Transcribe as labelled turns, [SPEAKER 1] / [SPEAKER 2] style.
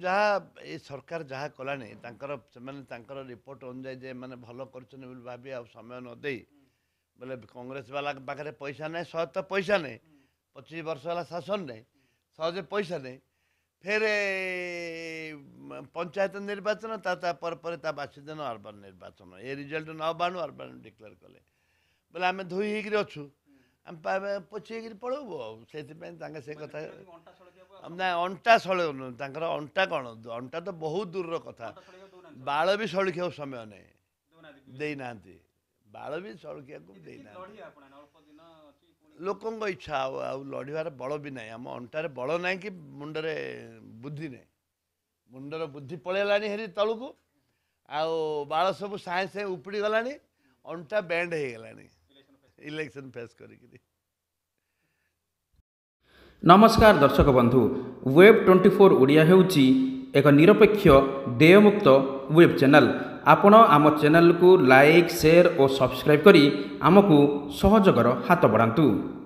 [SPEAKER 1] जहाँ ये सरकार जहाँ कलानी रिपोर्ट अनुजाई जे मैंने भल कर भाभी आ समय न दे बोले कांग्रेस वाला पाखे पैसा नहीं सह तो पैसा नहीं 25 वर्ष वाला शासन नहीं सहजे पैसा नहीं फिर पंचायत निर्वाचन बासी दिन अर्बन निर्वाचन ये रिजल्ट न बाणु अर्बन डिक्लेयर कले बोले आम धोई होकर अच्छु आम पोछी पड़ू से कथा ना अंटा सड़े अंटा कौन अंटा तो बहुत दूर कथा बाल भी सड़किया समय नहीं देना बाल भी सड़किया देना लोक इच्छा लड़ार बल भी ना आम अंटार बल ना कि मुंडरे बुद्धि ना मुंडर बुद्धि पलैला हेरी तलू को बाल सब साए साए उपड़ी गला अंटा बैंड हो गला इलेक्शन फेस कर
[SPEAKER 2] नमस्कार दर्शक बंधु वेब 24 ओडिया हेउची एक निरपेक्ष देयमुक्त वेब चैनल आपण आम चैनल को लाइक शेयर और सब्सक्राइब करी आमको सहयोगर हाथ बढ़ातु।